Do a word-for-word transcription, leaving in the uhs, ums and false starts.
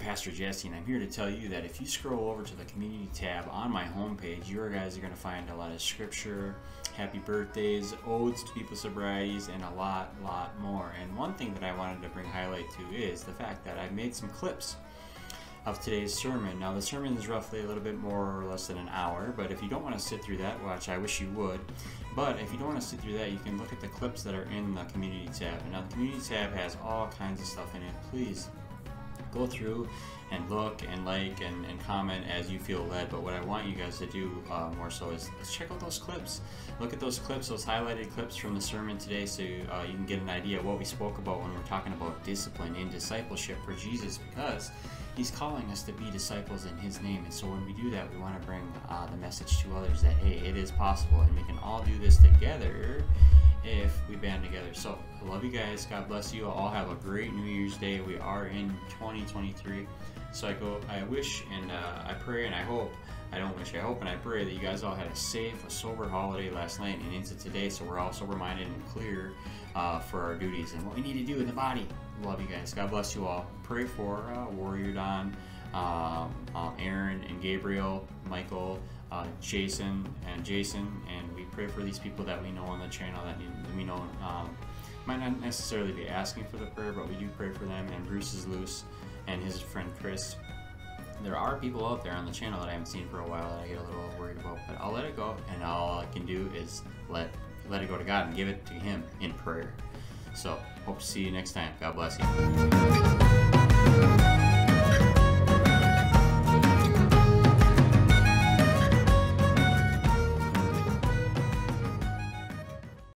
Pastor Jesse, and I'm here to tell you that if you scroll over to the community tab on my homepage, you guys are going to find a lot of scripture, happy birthdays, odes to people's sobrieties, and a lot, lot more. And one thing that I wanted to bring highlight to is the fact that I made some clips of today's sermon. Now the sermon is roughly a little bit more or less than an hour, but if you don't want to sit through that, which I wish you would, but if you don't want to sit through that, you can look at the clips that are in the community tab. And now the community tab has all kinds of stuff in it. Please go through and look and like and, and comment as you feel led. But what I want you guys to do uh, more so is let's check out those clips. Look at those clips, those highlighted clips from the sermon today, so uh, you can get an idea of what we spoke about when we're talking about discipline and discipleship for Jesus, because He's calling us to be disciples in His name. And so when we do that, we want to bring uh, the message to others that, hey, it is possible, and we can all do this together if we band together. So I love you guys. God bless you. All have a great New Year's Day. We are in twenty twenty-three. So I go, I wish and uh, I pray and I hope, I don't wish, I hope and I pray that you guys all had a safe, a sober holiday last night and into today, so we're all sober-minded and clear uh, for our duties and what we need to do in the body. Love you guys. God bless you all. Pray for uh, Warrior Don, um, um, Aaron and Gabriel, Michael, uh, Jason and Jason, and we pray for these people that we know on the channel that, need, that we know um, might not necessarily be asking for the prayer, but we do pray for them. And Bruce is loose, and his friend Chris. There are people out there on the channel that I haven't seen for a while that I get a little worried about, but I'll let it go, and all I can do is let let it go to God and give it to Him in prayer. So hope to see you next time. God bless you.